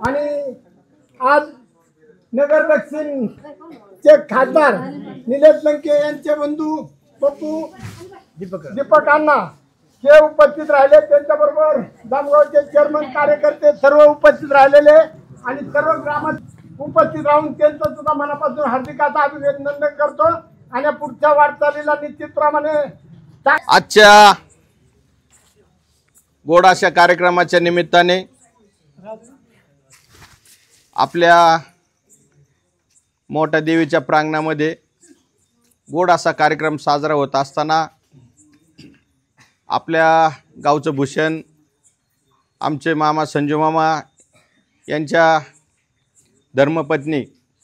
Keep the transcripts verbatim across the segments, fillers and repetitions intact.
आणि आज नगर दक्षिणचे खासदार निलेश लंके यांचे बंधू पप्पू दीपक दीपक अण्णा हे उपस्थित राहिले, त्यांच्याबरोबर जामगावचे चेअरमन कार्यकर्ते सर्व उपस्थित राहिलेले आणि सर्व ग्रामात उपस्थित राहून त्यांचं सुद्धा मनापासून हार्दिक अभिनंदन करतो आणि पुढच्या वाटचालीला निश्चितप्रमाणे आजच्या गोड अशा कार्यक्रमाच्या निमित्ताने आपल्या मोठ्या देवीच्या प्रांगणामध्ये गोड असा कार्यक्रम साजरा होत असताना आपल्या गावचं भूषण आमचे मामा संजू मामा यांच्या धर्मपत्नी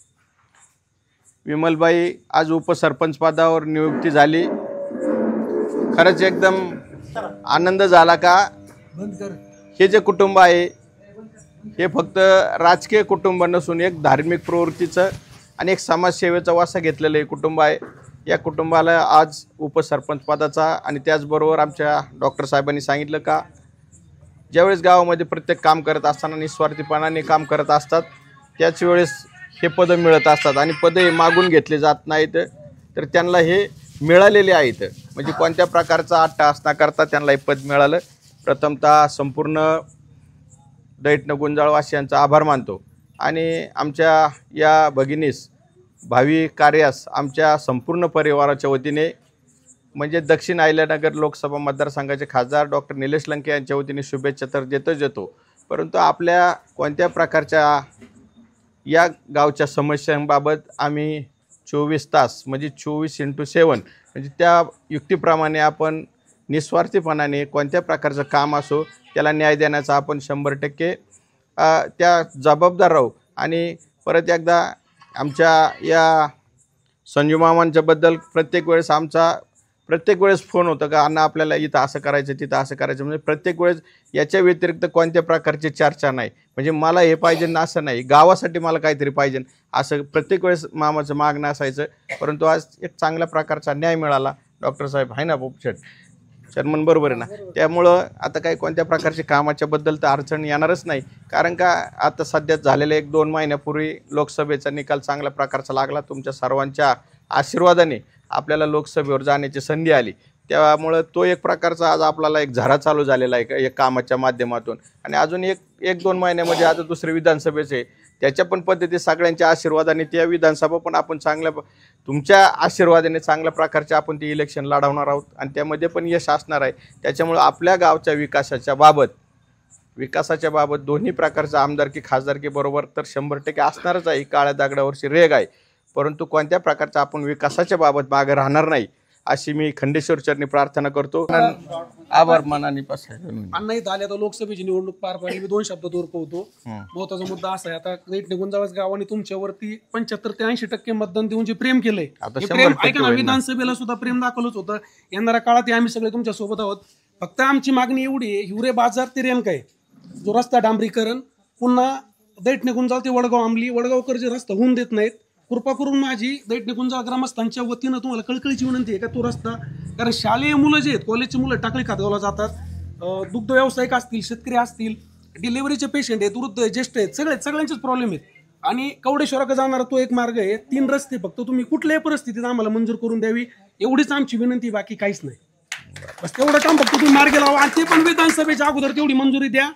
विमलबाई आज उपसरपंच पदावर नियुक्ती झाली। खरंच एकदम आनंद झाला का हे जे कुटुंब आहे हे फक्त राजकीय कुटुंब नसून एक धार्मिक प्रवृत्तीचं आणि एक समाजसेवेचा वासा घेतलेलं हे कुटुंब आहे। या कुटुंबाला आज उपसरपंच पदाचा आणि त्याचबरोबर आमच्या डॉक्टर साहेबांनी सांगितलं का ज्यावेळेस गावामध्ये प्रत्येक काम करत असताना निस्वार्थीपणाने काम करत असतात त्याच वेळेस हे पदं मिळत असतात आणि पदे मागून घेतले जात नाहीत, तर त्यांना हे मिळालेले आहेत। म्हणजे कोणत्या प्रकारचा अट्टाहास न करता त्यांना हे पद मिळालं। प्रथमतः संपूर्ण दैठण गुंजाळवासियांचा आभार मानतो आणि आमच्या या भगिनीस भावी कार्यास आमच्या संपूर्ण परिवाराच्या वतीने म्हणजे दक्षिण अहिल्यानगर लोकसभा मतदारसंघाचे खासदार डॉक्टर निलेश लंके यांच्या वतीने शुभेच्छा तर देतच देतो, परंतु आपल्या कोणत्या प्रकारच्या या गावच्या समस्यांबाबत आम्ही चोवीस तास म्हणजे चोवीस इंटू सेवन म्हणजे त्या युक्तीप्रमाणे आपण निस्वार्थीपणाने कोणत्या प्रकारचं काम असो त्याला न्याय देण्याचा आपण शंभर टक्के त्या जबाबदार राहू। आणि परत एकदा आमच्या या संजू मामांच्याबद्दल प्रत्येक वेळेस आमचा प्रत्येक वेळेस फोन होतं का अण्णा आपल्याला इथं असं करायचं तिथं असं करायचं, म्हणजे प्रत्येक वेळेस याच्या व्यतिरिक्त कोणत्या प्रकारची चर्चा नाही। म्हणजे मला हे पाहिजे ना असं नाही, गावासाठी मला काहीतरी पाहिजे असं प्रत्येक वेळेस मामाचं मागणं असायचं। परंतु आज एक चांगल्या प्रकारचा न्याय मिळाला। डॉक्टर साहेब आहे ना पोपशेट चेअरमन बरोबर आहे ना, त्यामुळं आता काही कोणत्या प्रकारची कामाच्याबद्दल तर अडचण येणारच नाही, कारण का आता सध्या झालेल्या एक दोन महिन्यापूर्वी लोकसभेचा निकाल चांगल्या प्रकारचा लागला। तुमच्या सर्वांच्या आशीर्वादाने आपल्याला लोकसभेवर जाण्याची संधी आली, त्यामुळं तो एक प्रकारचा आज आपल्याला एक झरा चालू झालेला आहे एक कामाच्या माध्यमातून। आणि अजून एक एक दोन महिन्यामध्ये आता दुसरे विधानसभेचे त्याच्या पण पद्धती सगळ्यांच्या आशीर्वादाने त्या विधानसभा पण आपण चांगल्या तुमच्या आशीर्वादाने चांगल्या प्रकारचे आपण ते इलेक्शन लढवणार आहोत आणि त्यामध्ये पण यश असणार आहे। त्याच्यामुळे आपल्या गावच्या विकासाच्या बाबत विकासाच्या बाबत दोन्ही प्रकारचा आमदारकी खासदारकी बरोबर तर शंभर टक्के असणारच आहे। काळ्या दगडावरची रेग आहे, परंतु कोणत्या प्रकारचा आपण विकासाच्या बाबत मागे राहणार नाही अशी मी खंडेश्वर चरणी प्रार्थना करतो। आभार मानाने अण्णा इथं आले आता लोकसभेची निवडणूक पार पडली, मी दोन शब्दात उरकवतो। महत्वाचा मुद्दा असा आहे आता दैठण गुंजाळवास गावाने तुमच्यावरती पंच्याहत्तर ते ऐंशी टक्के मतदान देऊन जे प्रेम केलंय प्रेम ऐका ना, विधानसभेला सुद्धा प्रेम दाखवलंच होतं। येणाऱ्या काळात आम्ही सगळे तुमच्या सोबत आहोत। फक्त आमची मागणी एवढी आहे, हिवरे बाजार ते रेणकाय जो रस्ता डांबरीकरण पुन्हा दैठण गुंजाळ ते वडगाव आंबली वडगावकर जे रस्ता होऊन देत नाहीत, कृपा करून माझी दैठण गुंजाळ ग्रामस्थांच्या वतीनं तुम्हाला कळकळीची विनंती आहे का तो रस्ता, कारण शालेय मुलं जे आहेत कॉलेजची मुलं टाकळी खातगावला जातात, दुग्ध व्यावसायिक असतील शेतकरी असतील डिलिव्हरीचे पेशंट आहेत वृद्ध ज्येष्ठ आहेत सगळे सगळ्यांचेच प्रॉब्लेम आहेत। आणि कवडेश्वराकडे जाणारा तो एक मार्ग आहे, तीन रस्ते फक्त तुम्ही कुठल्याही परिस्थितीत आम्हाला मंजूर करून द्यावी एवढीच आमची विनंती, बाकी काहीच नाही। बस तेवढं काम फक्त तुम्ही मार्ग लावा आणि ते पण विधानसभेच्या अगोदर तेवढी मंजुरी द्या।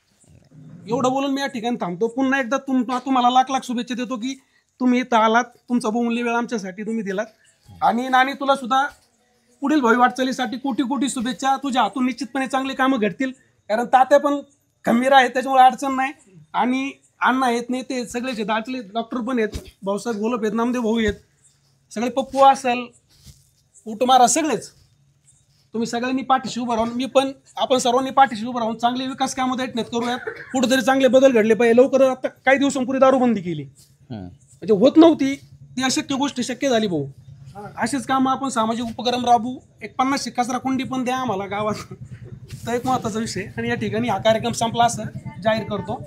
एवढं बोलून मी या ठिकाणी थांबतो। पुन्हा एकदा तुम तुम्हाला लाख लाख शुभेच्छा देतो की तुम्ही इथं आलात, तुमचा बहुमूल्य वेळ आमच्यासाठी तुम्ही दिलात। आणि नानी तुला सुद्धा पुढील भावी वाटचालीसाठी कोटी कोटी शुभेच्छा। तुझ्या हातून निश्चितपणे चांगले कामं घडतील, कारण तात्या पण खंबीर आहेत त्याच्यामुळे अडचण नाही। आणि अण्णा आहेत नेते सगळेच आहेत, आटले डॉक्टर पण आहेत, भाऊसाहेब घोलप आहेत, नामदेव भाऊ आहेत, सगळे पप्पू असेल उटमारा सगळेच तुम्ही सगळ्यांनी पाठीशी उभं राहून मी पण आपण सर्वांनी पाठीशी उभं राहून चांगले विकास कामं दैठणीत करूयात। कुठेतरी चांगले बदल घडले पाहिजे। लवकर आता काही दिवसांपूर्वी दारूबंदी केली म्हणजे होत नव्हती ती अशक्य गोष्ट शक्य झाली भाऊ। असेच कामं आपण सामाजिक उपक्रम राबवू, एक पन्नास कचरा कुंडी पण द्या आम्हाला गावात, तर एक महत्त्वाचा विषय। आणि या ठिकाणी हा कार्यक्रम संपला असं जाहीर करतो।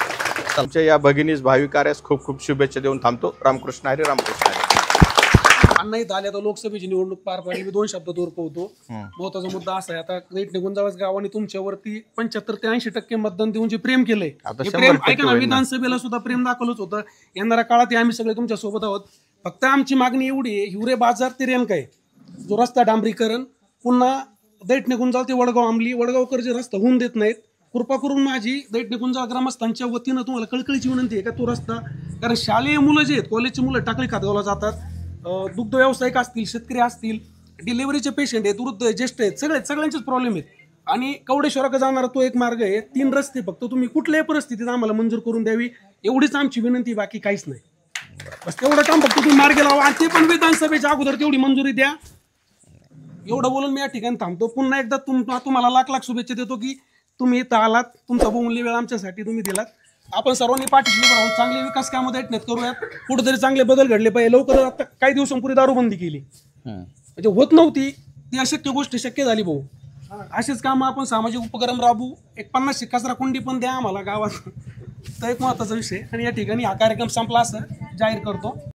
आमच्या या भगिनीस भावी कार्यास खूप खूप शुभेच्छा देऊन थांबतो। रामकृष्ण हरी, रामकृष्ण हरी। अण्णा इथं आले आता लोकसभेची निवडणूक पार पडली. मी दोन शब्दात उरकवतो. महत्वाचा मुद्दा असा आहे, आता रेट गुंजावस गावाने तुमच्यावरती पंच्याहत्तर ते ऐंशी टक्के मतदान देऊन जे प्रेम केलंय, प्रेम ऐका ना, विधानसभेला सुद्धा प्रेम दाखवलंच होतं. येणाऱ्या काळात आम्ही सगळे तुमच्या सोबत आहोत. फक्त आमची मागणी एवढी आहे, हिवरे बाजार ते रेणकाय जो रस्ता डांबरीकरण, पुन्हा दैठणे गुंजाळ ते वडगाव आंबली, वडगावकर जे रस्ता होऊन देत नाहीत, कृपा करून माझी दैठणे गुंजाळ ग्रामस्थांच्या वतीनं तुम्हाला कळकळीची विनंती आहे का तो रस्ता, कारण शालेय मुलं जे आहेत, कॉलेजची मुलं टाकळी खातगावला जातात, दुग्ध व्यावसायिक असतील, शेतकरी असतील, डिलिव्हरीचे पेशंट आहेत, वृद्ध ज्येष्ठ आहेत, सगळे सगळ्यांचेच प्रॉब्लेम आहेत. आणि कवडेश्वराकडे जाणारा तो एक मार्ग आहे. तीन रस्ते फक्त तुम्ही कुठल्याही परिस्थितीत आम्हाला मंजूर करून द्यावी, एवढीच आमची विनंती, बाकी काहीच नाही. बस तेवढं काम फक्त तुम्ही मार्ग लावा, आणि ते पण विधानसभेच्या अगोदर तेवढी मंजुरी द्या. एवढं बोलून मी या ठिकाणी थांबतो. पुन्हा एकदा तुम तुम्हाला लाख लाख शुभेच्छा देतो की तुम्ही इथं आलात, तुमचा बहुमूल्य वेळ आमच्यासाठी तुम्ही दिलात. आपण सर्वांनी पाठीशी उभं राहून चांगले विकास कामं दैठण्यात करूयात. कुठेतरी चांगले बदल घडले पाहिजे. लवकर आता काही दिवसांपूर्वी दारूबंदी केली, म्हणजे होत नव्हती ती अशक्य गोष्ट शक्य झाली भाऊ. असेच कामं आपण सामाजिक उपक्रम राबवू. एक पन्नास कचरा कुंडी पण द्या आम्हाला गावात, तर एक महत्वाचा विषय. आणि या ठिकाणी हा कार्यक्रम संपला असं जाहीर करतो.